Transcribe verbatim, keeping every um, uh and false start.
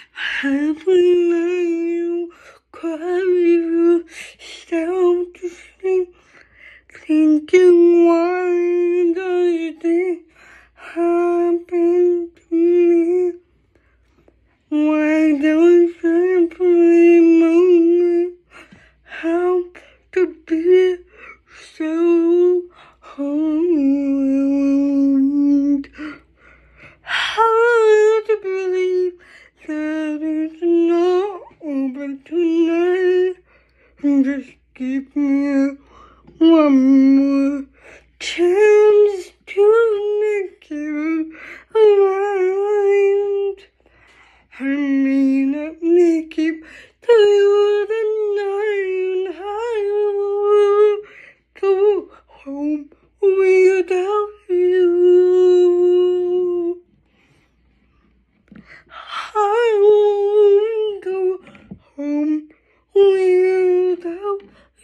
Happily let you cry you yourself to sleep, thinking why does this happen to me? Why don't simply moment help to be so harmed? How to believe that it's not over tonight? Just give me one more chance to make you right. I may not make it through the night. I will go home without you. I won't go home without